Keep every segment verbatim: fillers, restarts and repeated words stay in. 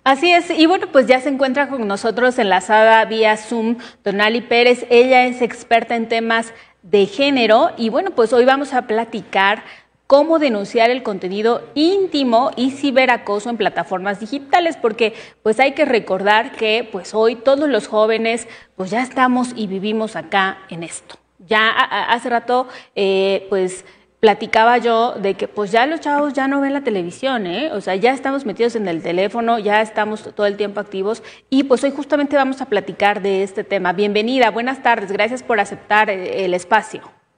Así es, y bueno, pues ya se encuentra con nosotros enlazada vía Zoom Tonali Pérez. Ella es experta en temas de género y bueno, pues hoy vamos a platicar cómo denunciar el contenido íntimo y ciberacoso en plataformas digitales, porque pues hay que recordar que pues hoy todos los jóvenes pues ya estamos y vivimos acá en esto. Ya a, a, hace rato eh, pues platicaba yo de que pues ya los chavos ya no ven la televisión, ¿eh? O sea, ya estamos metidos en el teléfono, ya estamos todo el tiempo activos y pues hoy justamente vamos a platicar de este tema. Bienvenida, buenas tardes, gracias por aceptar el espacio.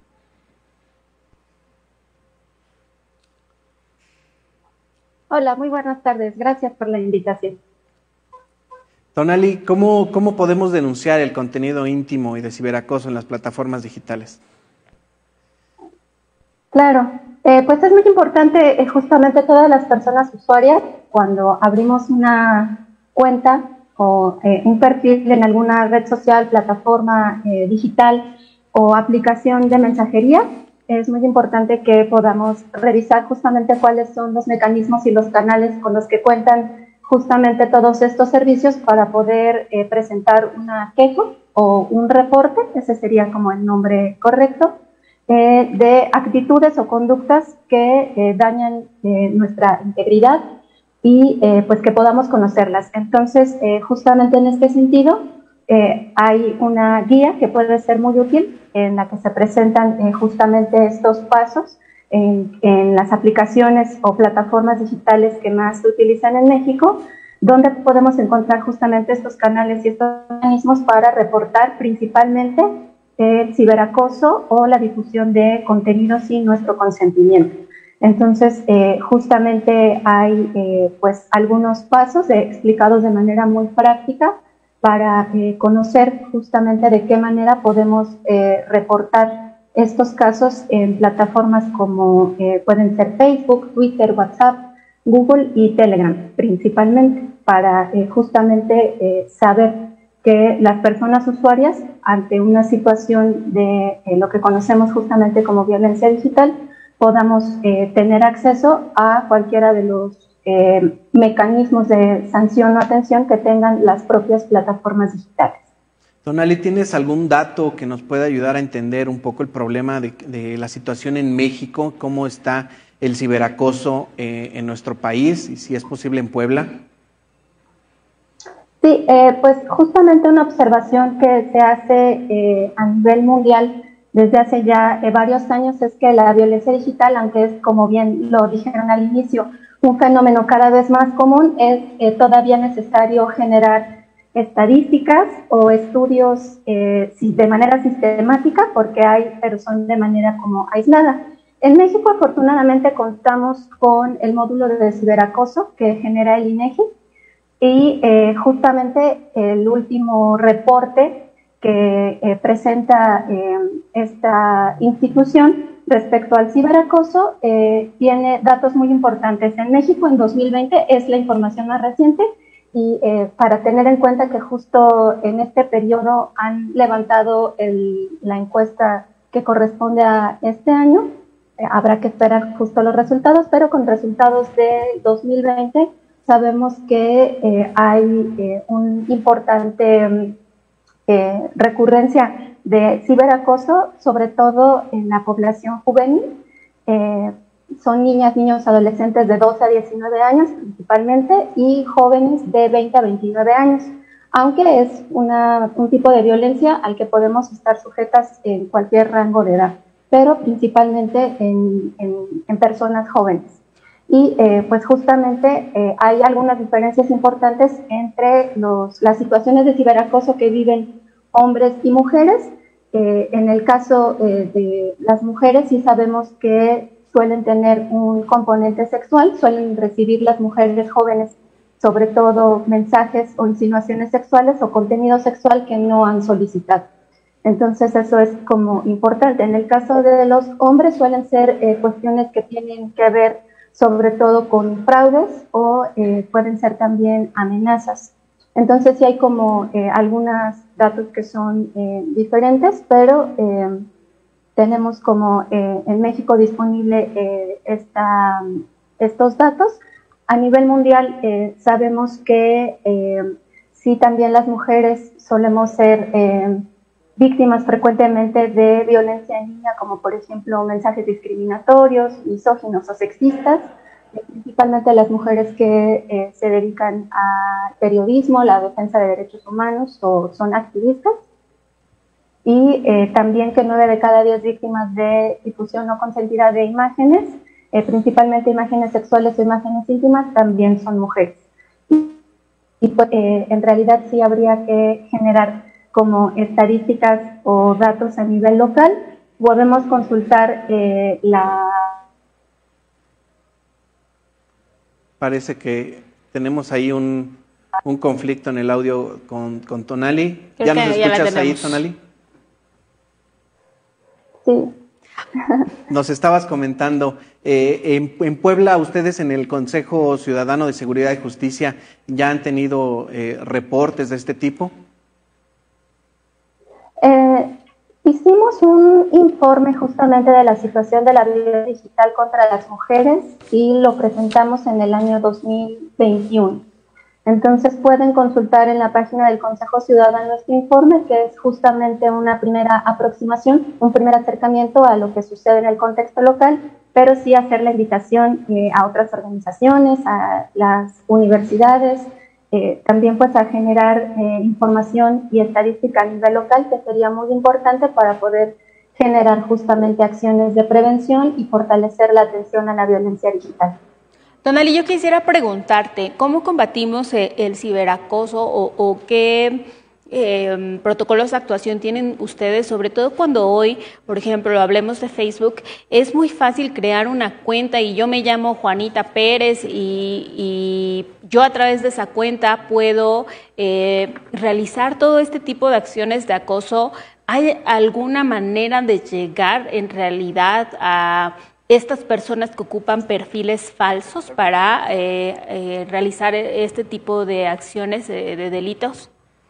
Hola, muy buenas tardes, gracias por la invitación. Tonali, ¿cómo, cómo podemos denunciar el contenido íntimo y de ciberacoso en las plataformas digitales? Claro, eh, pues es muy importante eh, justamente todas las personas usuarias cuando abrimos una cuenta o eh, un perfil en alguna red social, plataforma eh, digital o aplicación de mensajería, es muy importante que podamos revisar justamente cuáles son los mecanismos y los canales con los que cuentan justamente todos estos servicios para poder eh, presentar una queja o un reporte, ese sería como el nombre correcto, Eh, de actitudes o conductas que eh, dañan eh, nuestra integridad y eh, pues que podamos conocerlas. Entonces, eh, justamente en este sentido, eh, hay una guía que puede ser muy útil en la que se presentan eh, justamente estos pasos en, en las aplicaciones o plataformas digitales que más se utilizan en México, donde podemos encontrar justamente estos canales y estos mecanismos para reportar principalmente el ciberacoso o la difusión de contenidos sin nuestro consentimiento. Entonces, eh, justamente hay eh, pues algunos pasos eh, explicados de manera muy práctica para eh, conocer justamente de qué manera podemos eh, reportar estos casos en plataformas como eh, pueden ser Facebook, Twitter, WhatsApp, Google y Telegram, principalmente, para eh, justamente eh, saber que las personas usuarias, ante una situación de eh, lo que conocemos justamente como violencia digital, podamos eh, tener acceso a cualquiera de los eh, mecanismos de sanción o atención que tengan las propias plataformas digitales. Tonali, ¿tienes algún dato que nos pueda ayudar a entender un poco el problema de, de la situación en México? ¿Cómo está el ciberacoso eh, en nuestro país y si es posible en Puebla? Sí, eh, pues justamente una observación que se hace eh, a nivel mundial desde hace ya eh, varios años es que la violencia digital, aunque es, como bien lo dijeron al inicio, un fenómeno cada vez más común, es eh, todavía necesario generar estadísticas o estudios eh, de manera sistemática, porque hay, pero son de manera como aislada. En México, afortunadamente, contamos con el módulo de ciberacoso que genera el INEGI, y eh, justamente el último reporte que eh, presenta eh, esta institución respecto al ciberacoso eh, tiene datos muy importantes. En México en dos mil veinte es la información más reciente y eh, para tener en cuenta que justo en este periodo han levantado el, la encuesta que corresponde a este año, eh, habrá que esperar justo los resultados, pero con resultados del dos mil veinte sabemos que eh, hay eh, un importante eh, recurrencia de ciberacoso, sobre todo en la población juvenil. Eh, son niñas, niños, adolescentes de doce a diecinueve años principalmente y jóvenes de veinte a veintinueve años, aunque es una, un tipo de violencia al que podemos estar sujetas en cualquier rango de edad, pero principalmente en, en, en personas jóvenes. Y eh, pues justamente eh, hay algunas diferencias importantes entre los, las situaciones de ciberacoso que viven hombres y mujeres. Eh, en el caso eh, de las mujeres sí sabemos que suelen tener un componente sexual, suelen recibir las mujeres jóvenes sobre todo mensajes o insinuaciones sexuales o contenido sexual que no han solicitado. Entonces eso es como importante. En el caso de los hombres suelen ser eh, cuestiones que tienen que ver sobre todo con fraudes o eh, pueden ser también amenazas. Entonces sí hay como eh, algunos datos que son eh, diferentes, pero eh, tenemos como eh, en México disponible eh, esta, estos datos. a nivel mundial eh, sabemos que eh, sí también las mujeres solemos ser eh, víctimas frecuentemente de violencia en línea, como por ejemplo mensajes discriminatorios, misóginos o sexistas, eh, principalmente las mujeres que eh, se dedican al periodismo, la defensa de derechos humanos o son activistas. Y eh, también que nueve de cada diez víctimas de difusión no consentida de imágenes, eh, principalmente imágenes sexuales o imágenes íntimas, también son mujeres. Y, y pues, eh, en realidad sí habría que generar como estadísticas o datos a nivel local. Podemos consultar eh, la... Parece que tenemos ahí un, un conflicto en el audio con, con Tonali. Creo ¿Ya nos ya escuchas ahí, Tonali? Sí. Nos estabas comentando, eh, en, en Puebla, ustedes en el Consejo Ciudadano de Seguridad y Justicia, ¿ya han tenido eh, reportes de este tipo? Eh, hicimos un informe justamente de la situación de la violencia digital contra las mujeres y lo presentamos en el año dos mil veintiuno. Entonces pueden consultar en la página del Consejo Ciudadano este informe, que es justamente una primera aproximación, un primer acercamiento a lo que sucede en el contexto local, pero sí hacer la invitación eh, a otras organizaciones, a las universidades, eh, también pues a generar eh, información y estadística a nivel local, que sería muy importante para poder generar justamente acciones de prevención y fortalecer la atención a la violencia digital. Tonali, yo quisiera preguntarte, ¿cómo combatimos el, el ciberacoso o, o qué eh, protocolos de actuación tienen ustedes, sobre todo cuando hoy, por ejemplo, hablemos de Facebook, es muy fácil crear una cuenta y yo me llamo Juanita Pérez y, y yo a través de esa cuenta puedo eh, realizar todo este tipo de acciones de acoso? ¿Hay alguna manera de llegar en realidad a estas personas que ocupan perfiles falsos para eh, eh, realizar este tipo de acciones de, de delitos?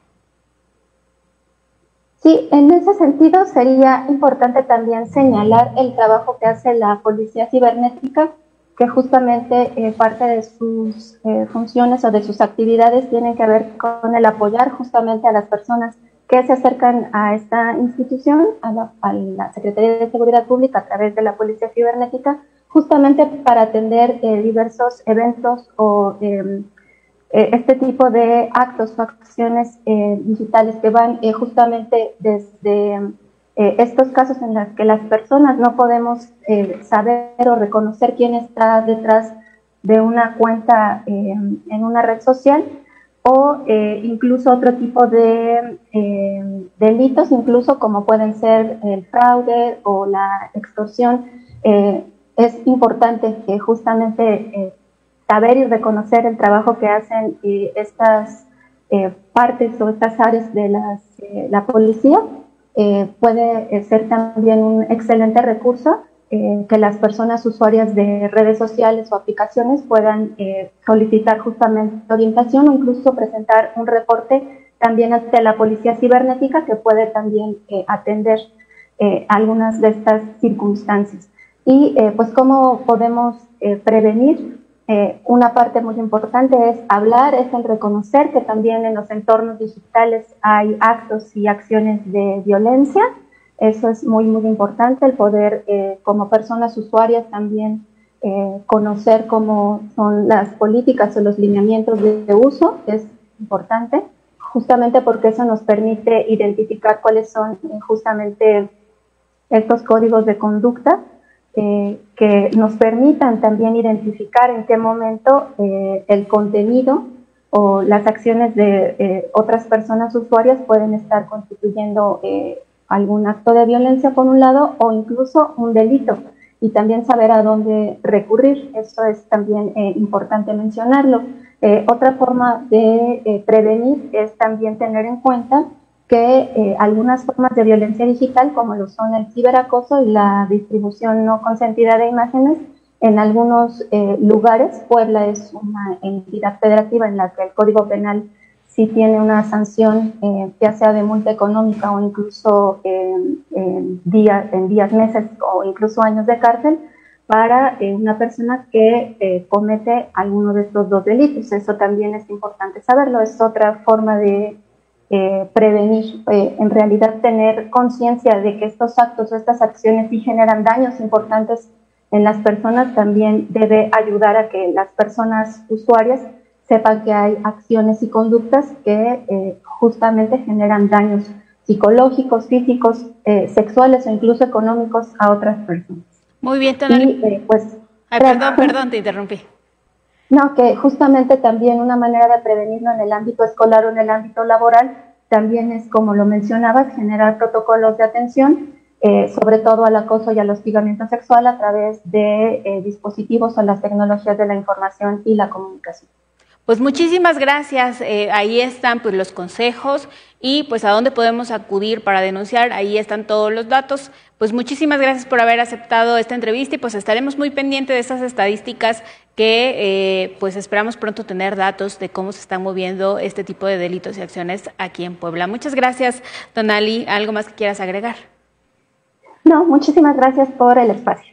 Sí, en ese sentido sería importante también señalar el trabajo que hace la Policía Cibernética, que justamente eh, parte de sus eh, funciones o de sus actividades tienen que ver con el apoyar justamente a las personas que se acercan a esta institución, a la, a la Secretaría de Seguridad Pública a través de la Policía Cibernética, justamente para atender eh, diversos eventos o eh, eh, este tipo de actos o acciones eh, digitales que van eh, justamente desde eh, estos casos en los que las personas no podemos eh, saber o reconocer quién está detrás de una cuenta eh, en una red social, o eh, incluso otro tipo de eh, delitos, incluso como pueden ser el fraude o la extorsión. Eh, es importante que justamente eh, saber y reconocer el trabajo que hacen eh, estas eh, partes o estas áreas de las, eh, la policía. Eh, puede eh, ser también un excelente recurso Eh, que las personas usuarias de redes sociales o aplicaciones puedan eh, solicitar justamente orientación o incluso presentar un reporte también ante la Policía Cibernética, que puede también eh, atender eh, algunas de estas circunstancias. Y eh, pues cómo podemos eh, prevenir. Eh, una parte muy importante es hablar, es el reconocer que también en los entornos digitales hay actos y acciones de violencia. Eso es muy, muy importante, el poder, eh, como personas usuarias, también eh, conocer cómo son las políticas o los lineamientos de, de uso, es importante, justamente porque eso nos permite identificar cuáles son eh, justamente estos códigos de conducta eh, que nos permitan también identificar en qué momento eh, el contenido o las acciones de eh, otras personas usuarias pueden estar constituyendo eh, algún acto de violencia por un lado o incluso un delito, y también saber a dónde recurrir. Eso es también eh, importante mencionarlo. Eh, otra forma de eh, prevenir es también tener en cuenta que eh, algunas formas de violencia digital, como lo son el ciberacoso y la distribución no consentida de imágenes, en algunos eh, lugares, Puebla es una entidad federativa en la que el Código Penal si tiene una sanción, eh, ya sea de multa económica o incluso eh, en, días, en días, meses o incluso años de cárcel, para eh, una persona que eh, comete alguno de estos dos delitos. Eso también es importante saberlo, es otra forma de eh, prevenir, eh, en realidad tener conciencia de que estos actos o estas acciones sí generan daños importantes en las personas, también debe ayudar a que las personas usuarias sepan que hay acciones y conductas que eh, justamente generan daños psicológicos, físicos, eh, sexuales o incluso económicos a otras personas. Muy bien, Tonali. Y, eh, pues, Ay, perdón, perdón, te interrumpí. No, que justamente también una manera de prevenirlo en el ámbito escolar o en el ámbito laboral también es, como lo mencionabas, generar protocolos de atención, eh, sobre todo al acoso y al hostigamiento sexual a través de eh, dispositivos o las tecnologías de la información y la comunicación. Pues muchísimas gracias, eh, ahí están pues los consejos y pues a dónde podemos acudir para denunciar, ahí están todos los datos. Pues muchísimas gracias por haber aceptado esta entrevista y pues estaremos muy pendientes de estas estadísticas que eh, pues esperamos pronto tener datos de cómo se están moviendo este tipo de delitos y acciones aquí en Puebla. Muchas gracias, Tonali, ¿algo más que quieras agregar? No, muchísimas gracias por el espacio.